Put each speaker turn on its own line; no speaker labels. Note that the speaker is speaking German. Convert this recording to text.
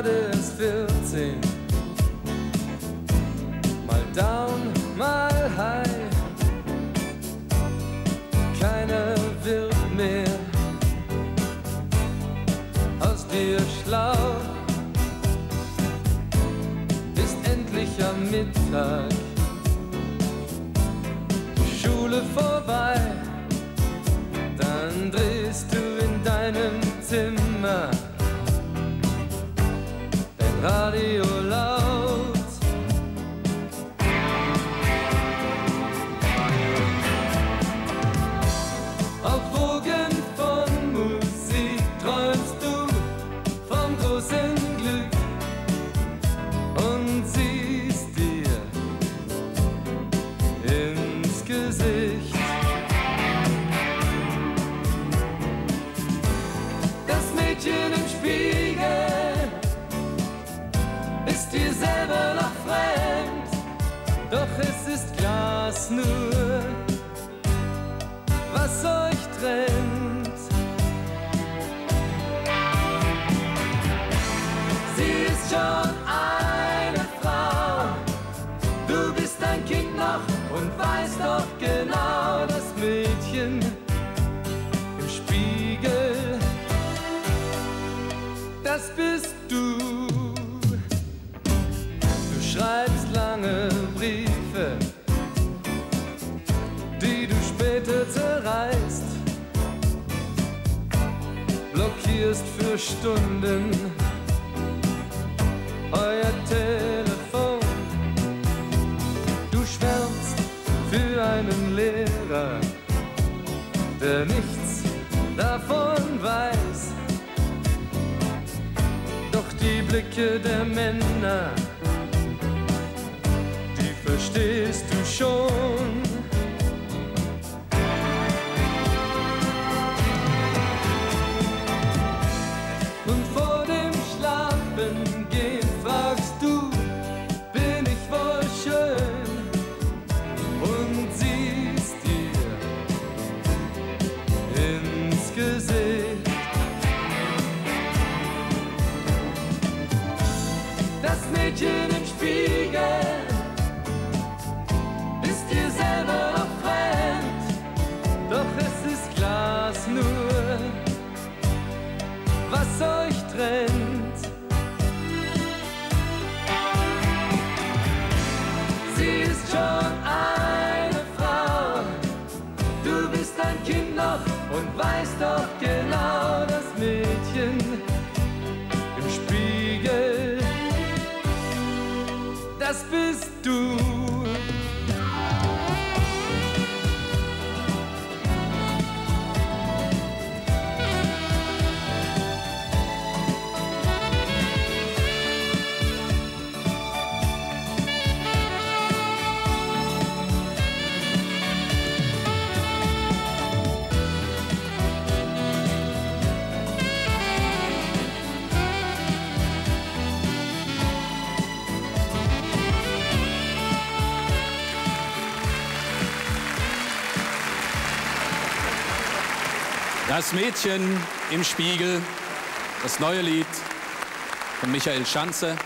gerade erst 14. Mal down, mal high. Keiner wird mehr aus dir schlau. Ist endlich am Mittag, die Schule vorbei. Dann drehst du in deinem Zimmer dein Radio laut. Auf Wogen von Musik träumst du vom großen Glück und siehst dir ins Gesicht. Mädchen im Spiegel ist dir selber noch fremd, doch es ist Glas nur, was euch trennt. Sie ist schon eine Frau, du bist ein Kind noch und weißt doch genau, das Mädchen im Spiegel, das bist du. Du schreibst lange Briefe, die du später zerreißt, blockierst für Stunden euer Telefon. Du schwärmst für einen Lehrer, der nichts davon weiß. Doch die Blicke der Männer, die verstehst du schon. Und vor dem Schlafengehen fragst du, bin ich wohl schön? Und siehst dir ins Gesicht. Das Mädchen im Spiegel ist dir selber noch fremd, doch es ist Glas nur, was euch trennt. Sie ist schon eine Frau, du bist ein Kind noch und weißt doch genau, das Mädchen im Spiegel, das bist du.
Das Mädchen im Spiegel, das neue Lied von Michael Schanze.